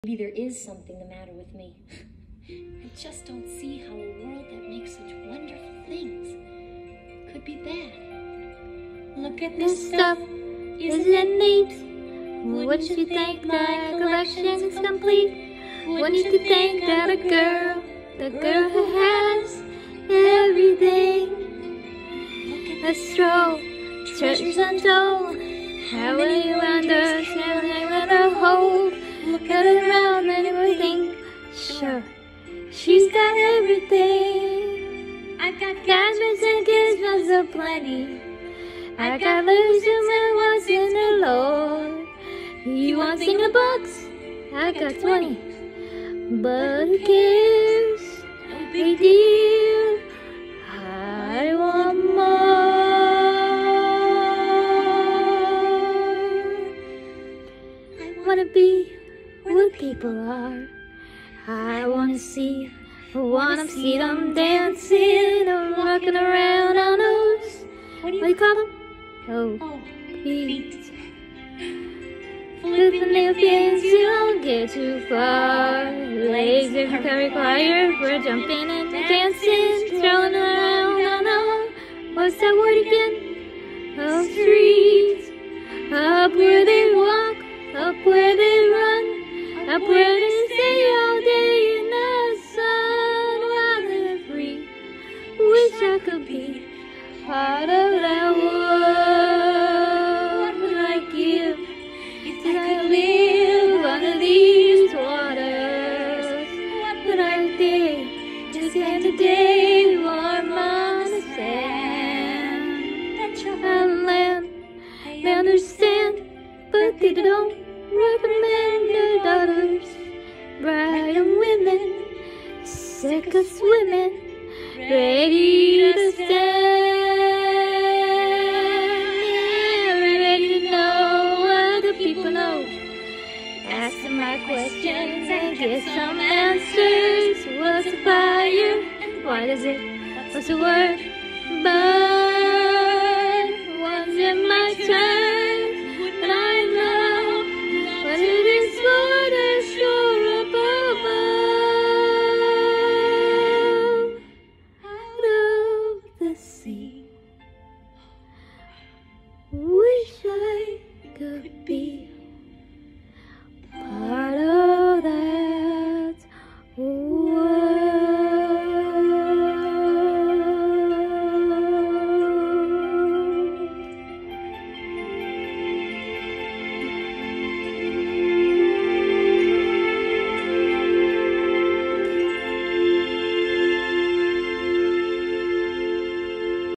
Maybe there is something the matter with me. I just don't see how a world that makes such wonderful things could be bad. Look at this stuff, isn't it neat? Wouldn't you think my collection's complete? Wouldn't you think that a girl who has everything, a stroll, treasures untold, how will you understand what a hold? Look at her around and you will think, sure, she's got everything. I've got diamonds and gizmos aplenty. I got losing when once in the Lord. You want single books? I got 20. But who cares? No big deal. I want more. I wanna be where people are. I wanna see them dancing or walking around on those, what do you call them? Oh, feet. Flipping their fins, you don't get too far. Legs that can require, we're jumping and dancing, throwing around on those, what's that word again? Oh, streets. Up where they walk, up where they run, up where they stay all day in the sun while they're free. Wish I could be part of that world. What would I give if I could live under these waters? What would I give to spend a day warm on the sand? That's your land, they understand, but they don't recommend their daughters, bride and women, sick of swimming, ready to stand, ready to know what the people know. Ask them my questions and get some answers. What's a fire? What is it? What's the word? Burn. One's in my trunk.